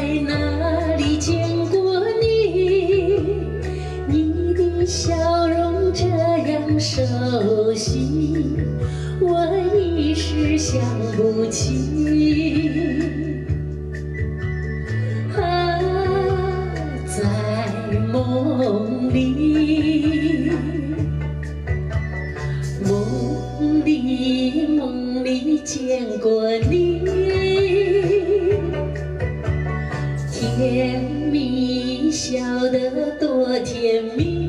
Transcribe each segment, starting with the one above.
哪里见过你？你的笑容这样熟悉，我一时想不起。啊，在梦里，梦里见过你。 甜蜜笑得多甜蜜，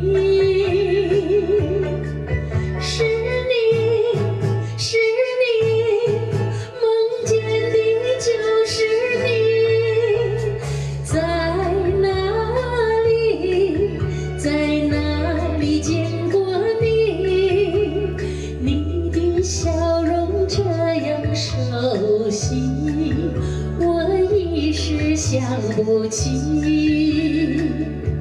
是你，是你，梦见的就是你，在哪里，在哪里见过你？你的笑容这样熟悉。 我一时想不起。